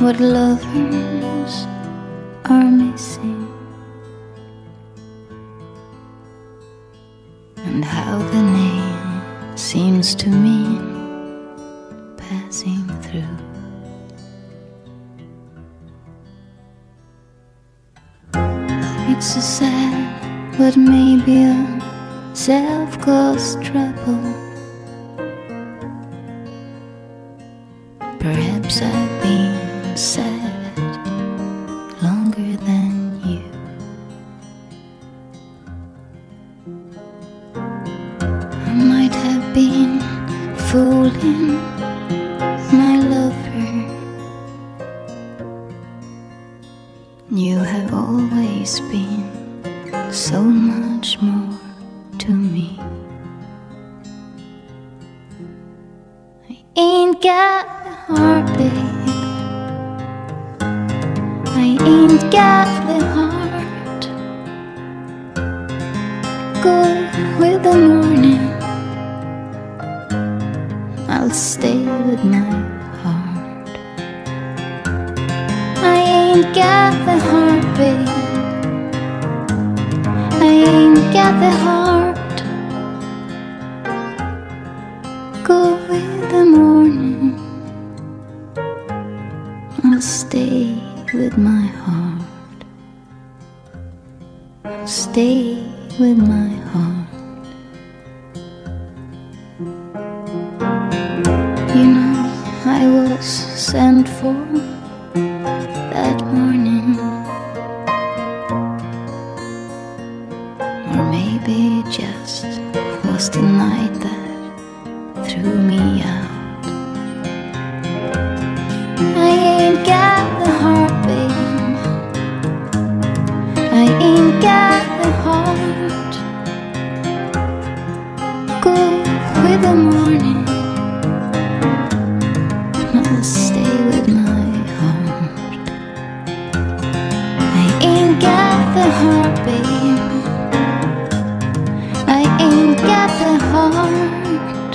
what lovers are missing, and how the name seems to mean passing through. It's a sad but maybe a self-caused trouble. Perhaps I've been sad longer than you. I might have been fooling my lover. You have always been so much more to me. I ain't got the heart, babe. I ain't got the heart. Go with the morning, I'll stay with my heart. I ain't got the heart, babe. I ain't got the heart. Go with the morning, I'll stay with my heart. I'll stay with my heart. You know, I was sent for that morning, or maybe it just was the night that threw me out. I ain't got the heart, babe. I ain't got the heart. Go with the morning, I'll stay with my heart. I ain't got the heart, babe. I ain't got the heart.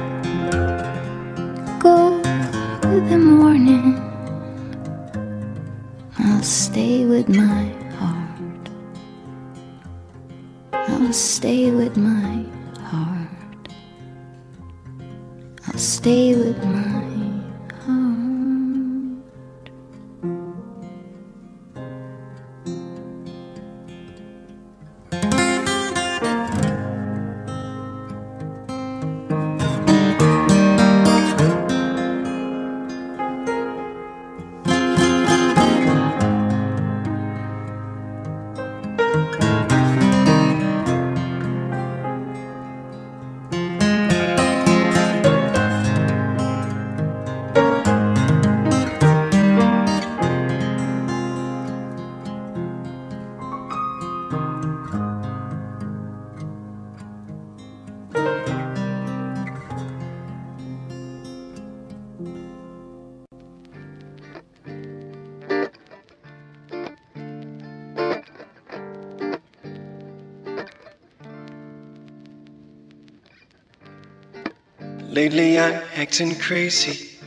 Go with the morning, I'll stay with my heart. I'll stay with my heart. I'll stay with my heart. Lately I'm acting crazy.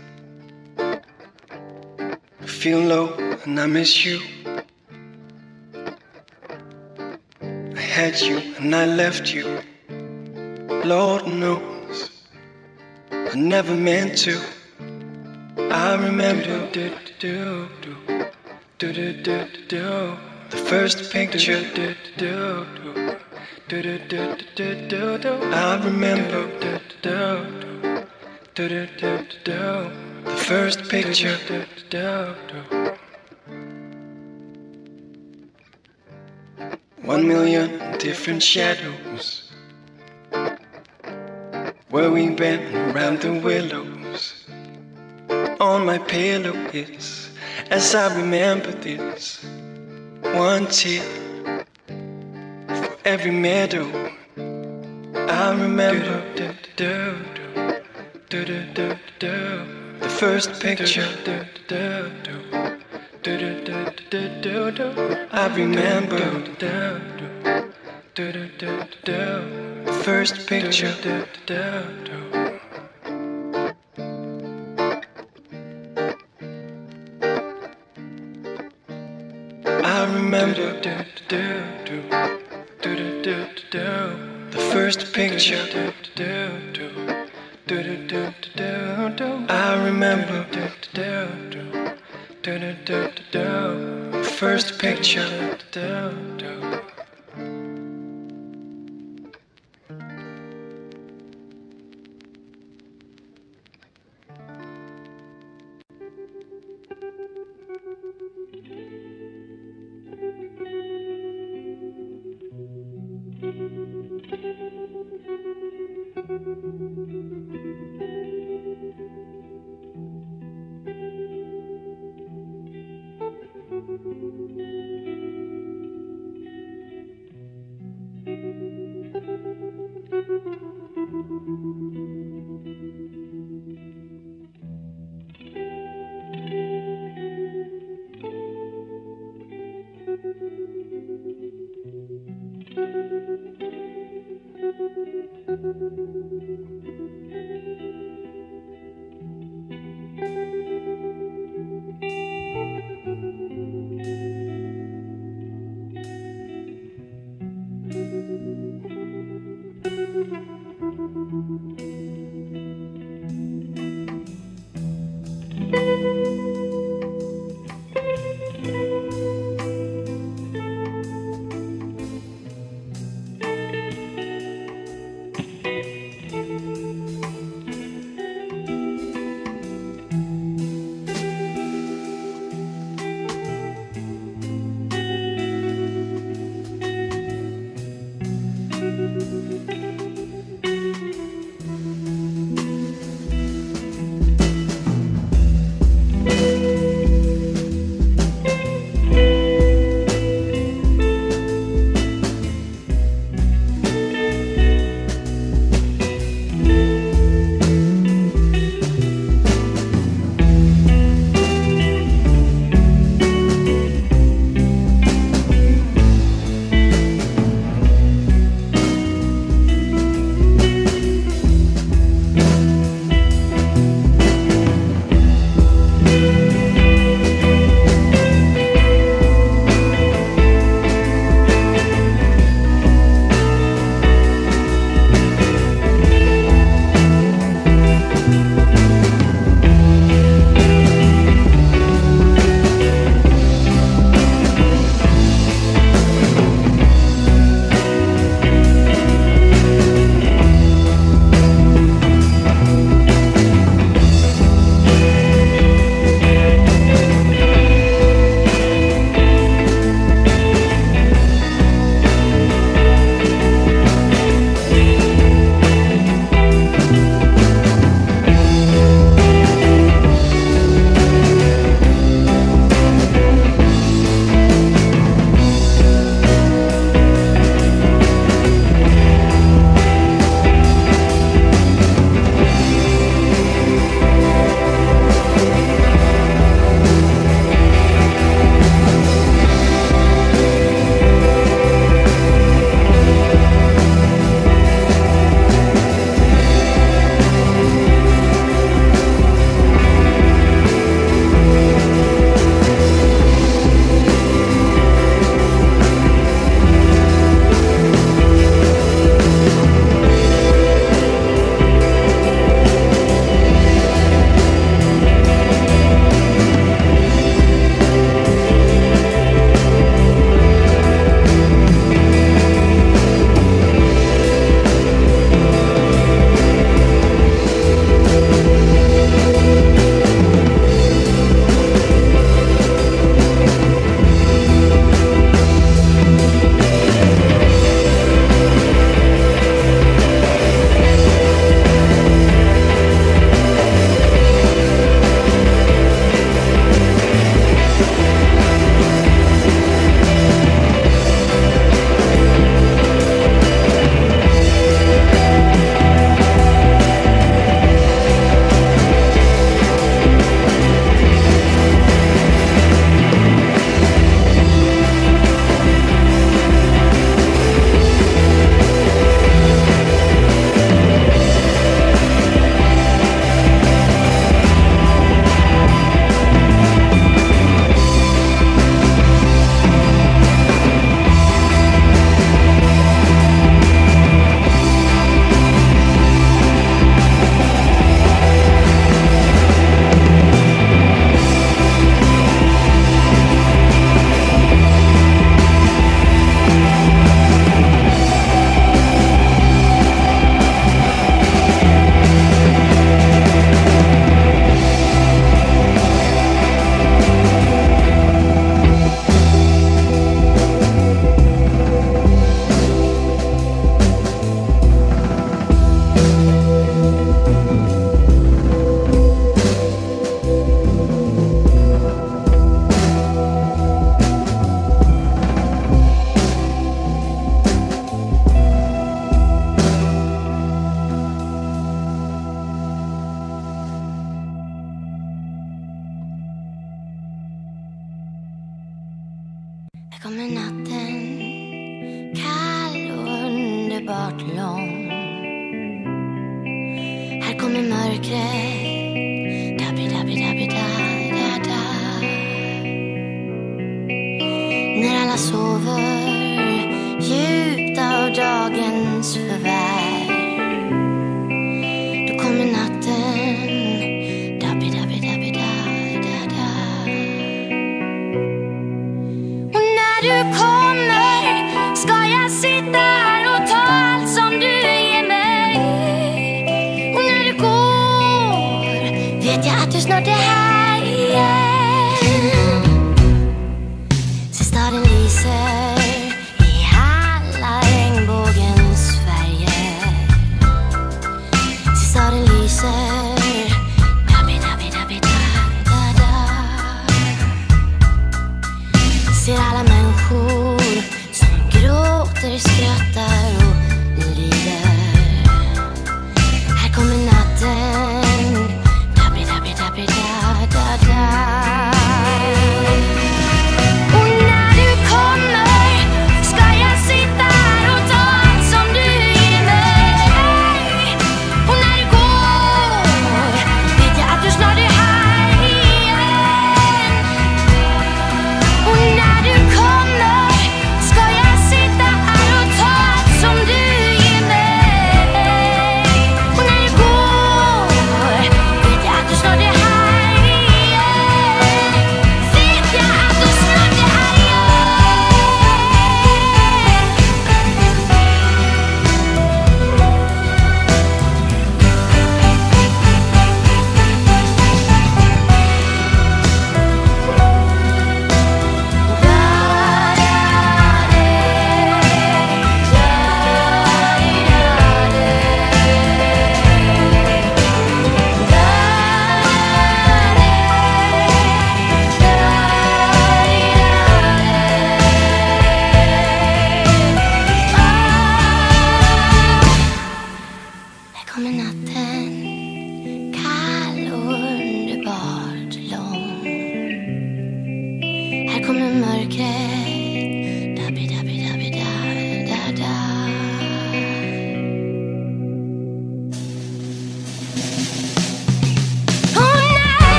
I feel low and I miss you. I had you and I left you. Lord knows I never meant to. I remember the first picture. I remember the first picture. 1,000,000 different shadows where we been around the willows. On my pillow is, as I remember this, one tear for every meadow. I remember the first picture. I remember the first picture. I remember the first picture. I remember the first picture. Här kommer natten, kall och underbart lång. Här kommer mörkret, dabbi-dabbi-dabbi-da-da-da. När alla sover djupt av dagens förvärv, då kommer natten, dabbi-dabbi-dabbi-da-da-da. Och när du kommer ska jag sitta här och ta allt som du ger mig. Och när du går vet jag att du snart är här igen. Se staden lyser i alla regnbågens färger. Se staden lyser, dabbi-dabbi-dabbi-da-da-da. Ser alla människor som gråter, skrattar och lider. Här kommer natten, dabbi-dabbi-dabbi-da-da-da.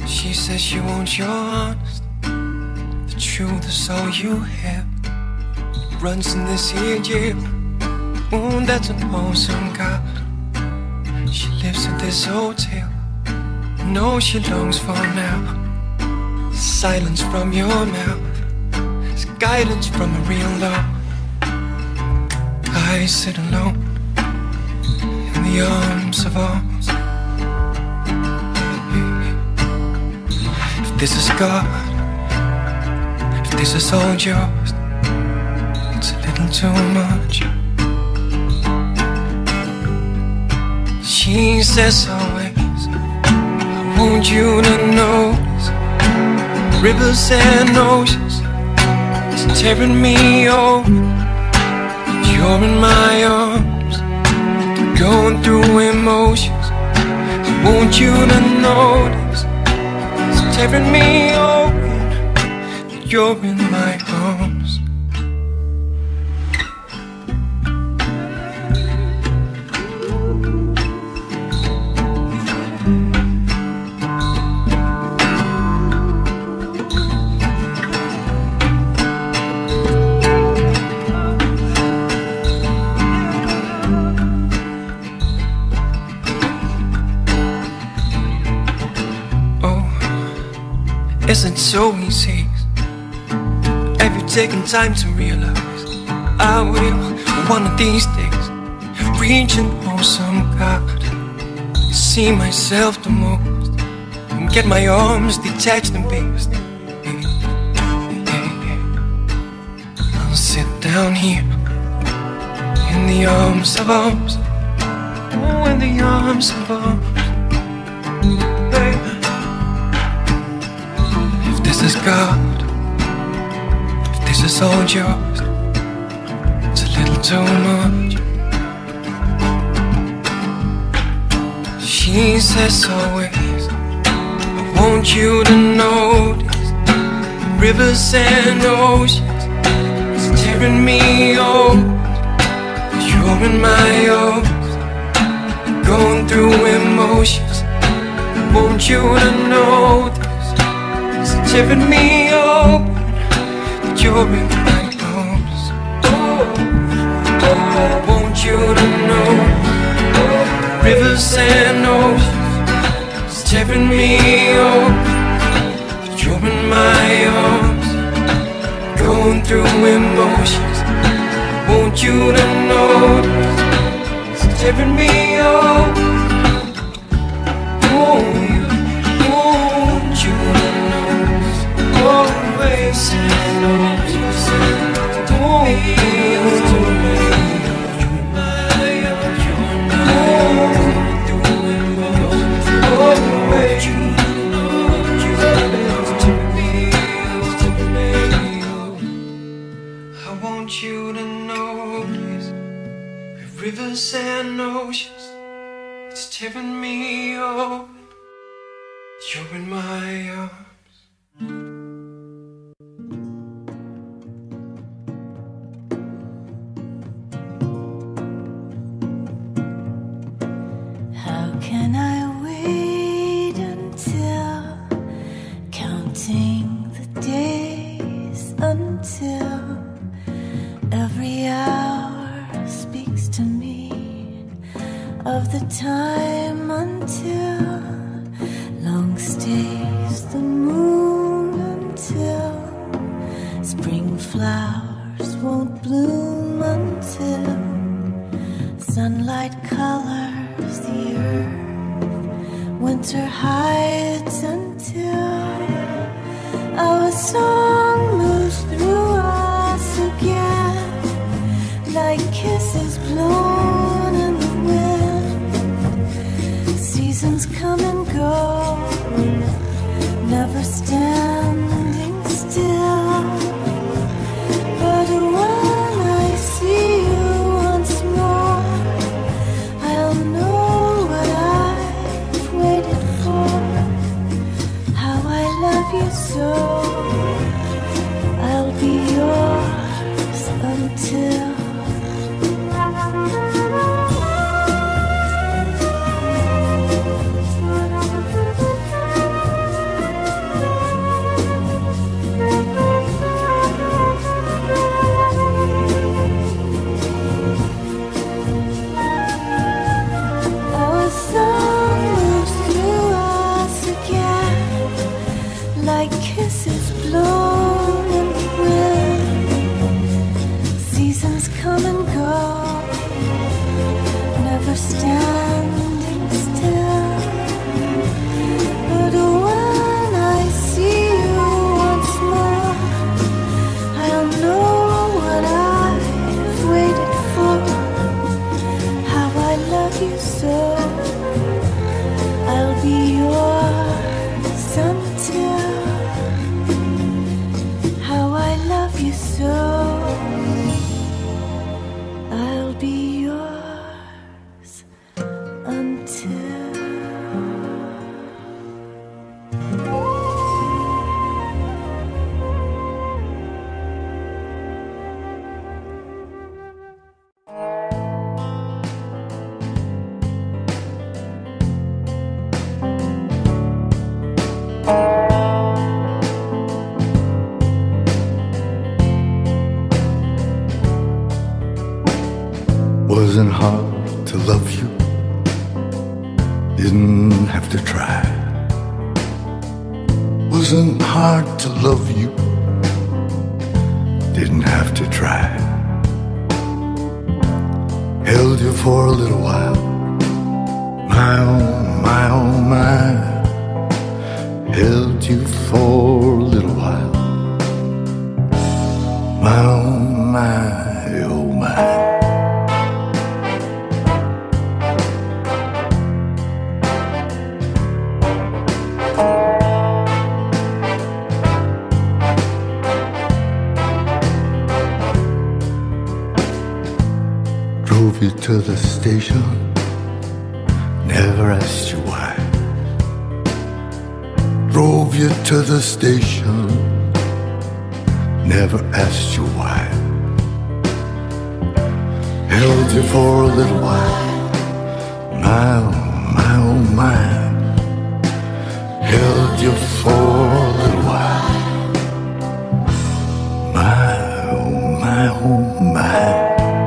She says she wants your honest. The truth is all you have. Runs in this here jail. Oh, that's an awesome God. She lives in this hotel. No, she longs for now. Silence from your mouth. It's guidance from a real love. I sit alone in the arms of arms. If this is God, if this is all yours, it's a little too much. She says always, I want you to notice rivers and oceans, it's tearing me over. You're in my arms, going through emotions. I want you to notice it's tearing me open. You're in my arms. Isn't so easy. Have you taken time to realize I will, one of these days, reach an awesome God, see myself the most, and get my arms detached and based. I'll sit down here in the arms of arms. Oh, in the arms of arms. This is God, if this is all yours, it's a little too much. She says always, I want you to notice rivers and oceans, it's tearing me old. You're in my arms, going through emotions. I want you to know tearing me open, that you're in my arms. Oh, I want you to know rivers and oceans, it's tearing me open, that you're in my arms, going through emotions. I want you to know it's tearing me open. Oh, I want you to always and always don't be I want you to notice rivers and oceans, it's tearing me open. You're in my arms. Can I wait until counting the days until every hour speaks to me of the time until long stays the moon until spring flowers won't bloom until sunlight colors the earth, winter hides until our song moves through us again, like kisses blown in the wind. Seasons come and go, never standing still. But when I see you once more, I'll know what I've waited for. How I love you so, I'll be yours until Wasn't hard to love you, didn't have to try. Wasn't hard to love you, didn't have to try. Held you for a little while, my oh, my oh, my. Held you for a little while, my oh, my oh, my. Drove you to the station, never asked you why. Drove you to the station, never asked you why. Held you for a little while, my oh, my oh, my. Held you for a little while, my oh, my oh, my.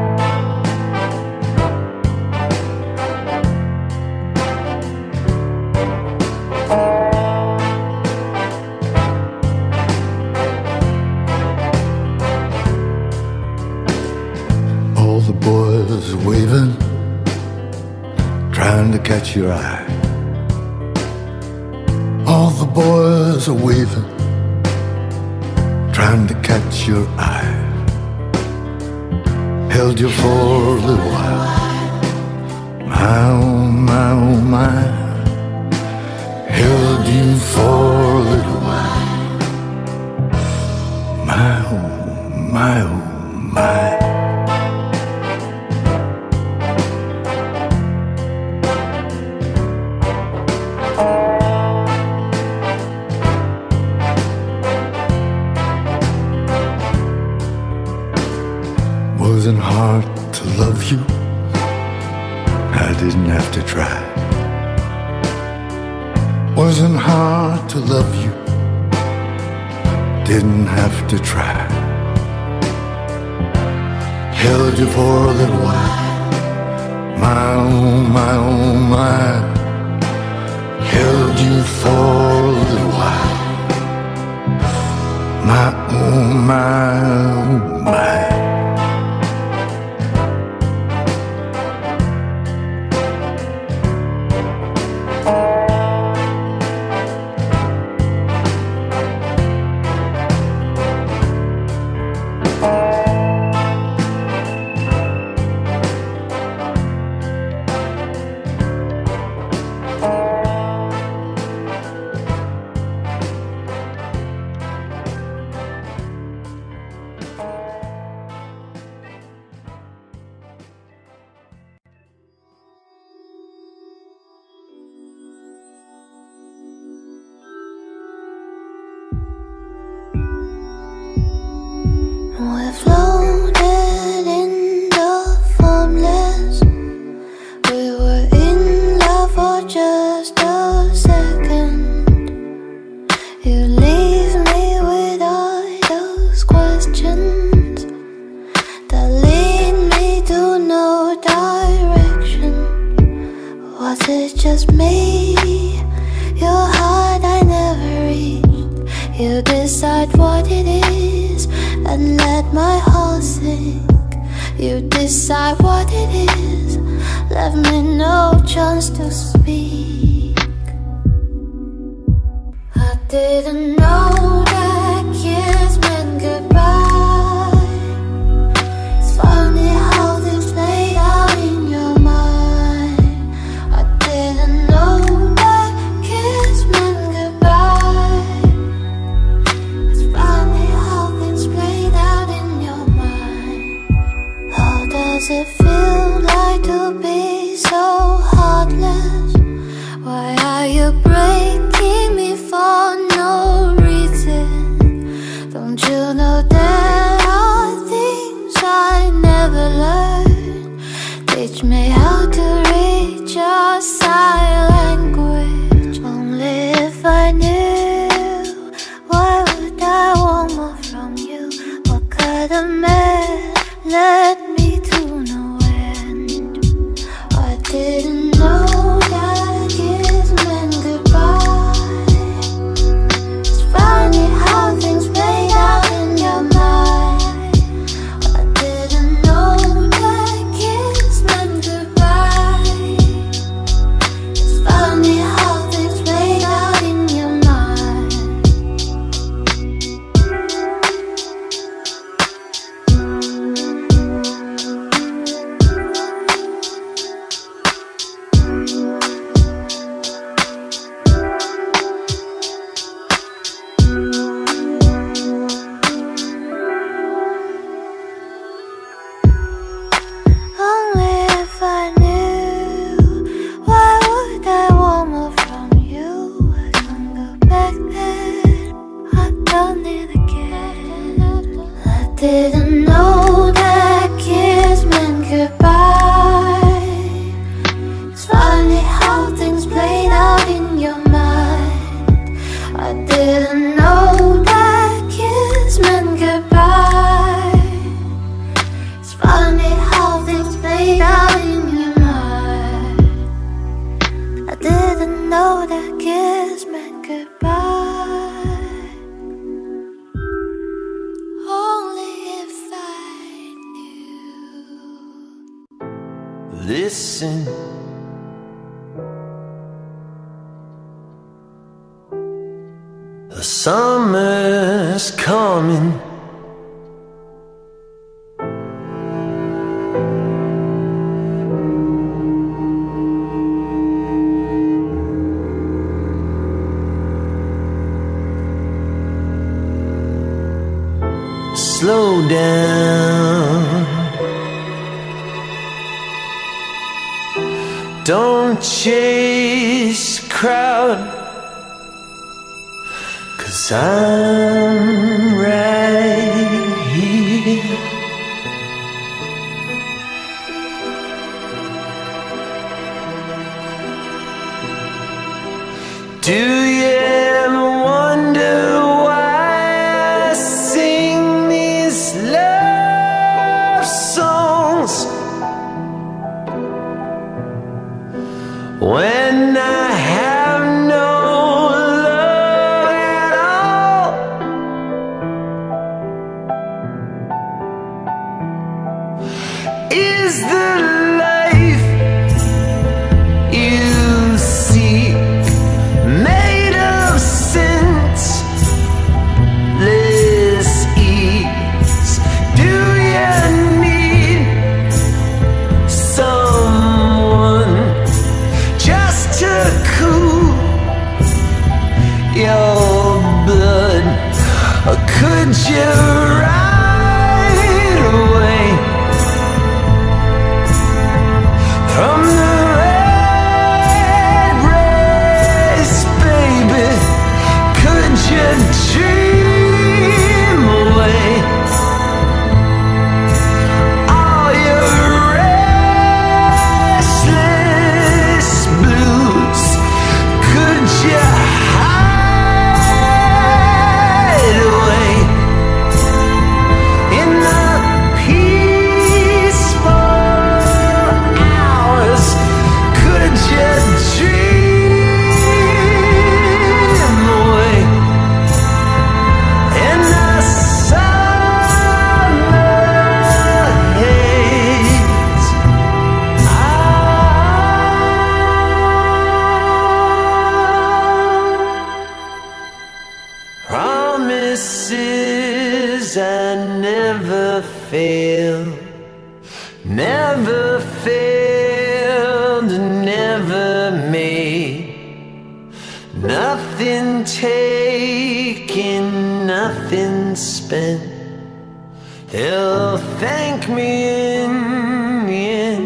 All the boys are waving, trying to catch your eye. All the boys are waving, trying to catch your eye. Held you for a little while, my oh, my oh, my. Held you for a little while, my oh, my oh, my. Wasn't hard to love you, I didn't have to try. Wasn't hard to love you, didn't have to try. Held you for a little while, my oh, my oh, my. Held you for a little while, my oh, my oh, my. We're floated in the formless. We were in love for just a second. You leave me with all those questions that lead me to no direction. Was it just me? Your heart I never reached. You decide what it is and let my heart sink. You decide what it is, left me no chance to speak. I didn't know that kiss meant goodbye. It's funny how this played out in your mind. I didn't know that kiss meant goodbye. It's funny how things played out in your mind. How does it feel like to be so heartless? Why are you breaking me for no reason? listen. The summer's coming. Slow down. Don't chase the crowd, 'cause I'm right here. Do you ever wonder why I sing these love songs when I have no love at all? Is the life you seek made of senseless ease? Do you need someone just to cool your blood? Or could you ride away from the red race, baby? Could you dream away all your restless blues? Could you hide away in the peaceful hours? Could you dream away in the summer haze? Promises I never fail, never failed, never made. Nothing taken, nothing spent. They'll thank me in the end.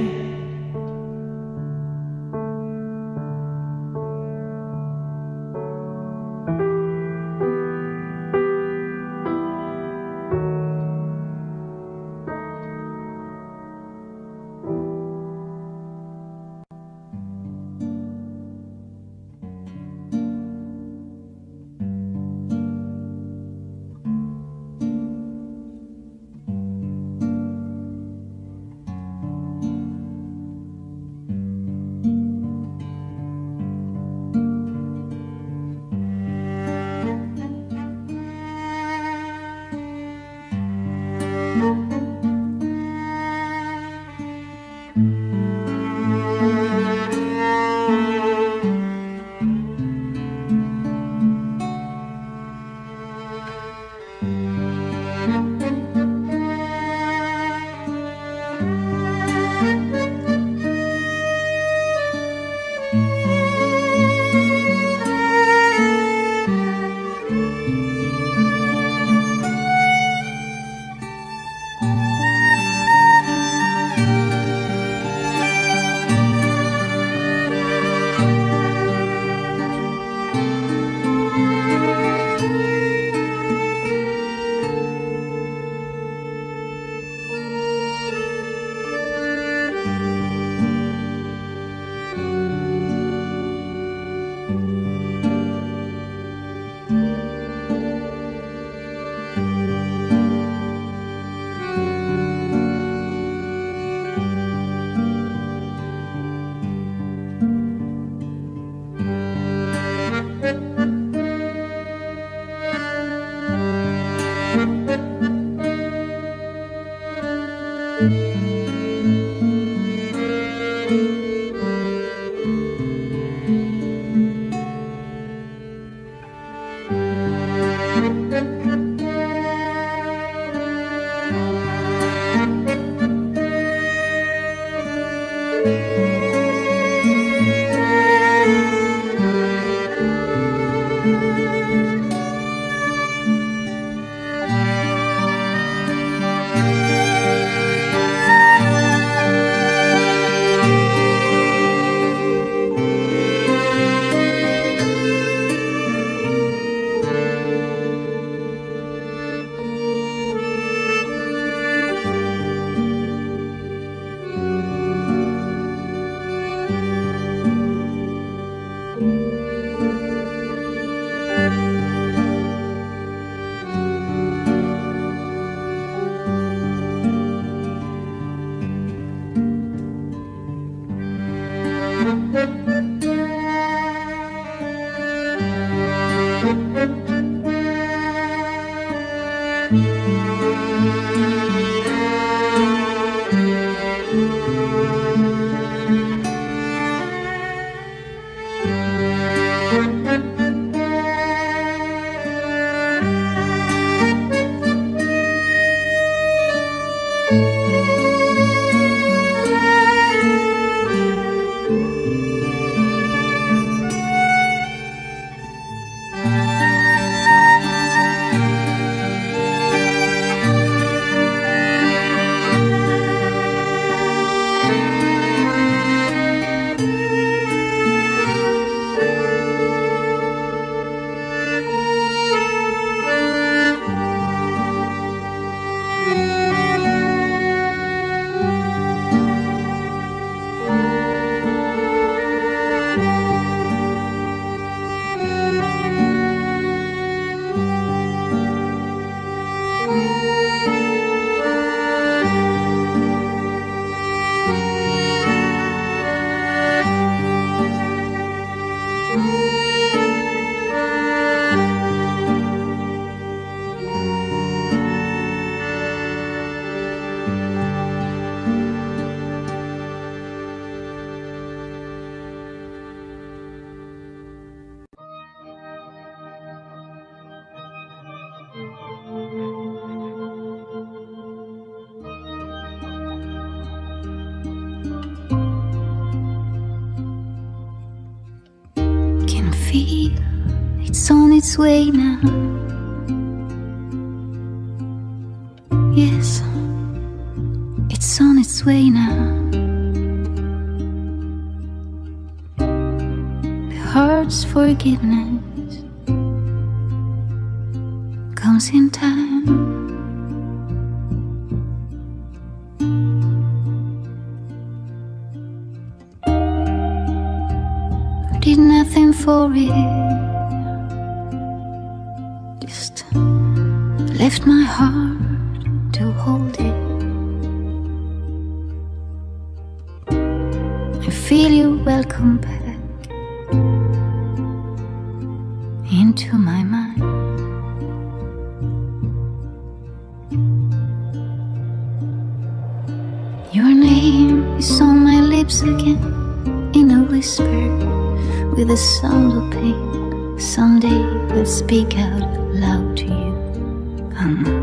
Feel it's on its way now. Yes, it's on its way now. The heart's forgiveness comes in time. Did nothing for it, just left my heart to hold it. I feel you welcome back into my mind. Your name is on my lips again, in a whisper, with the sound of pain. Someday we'll speak out loud to you.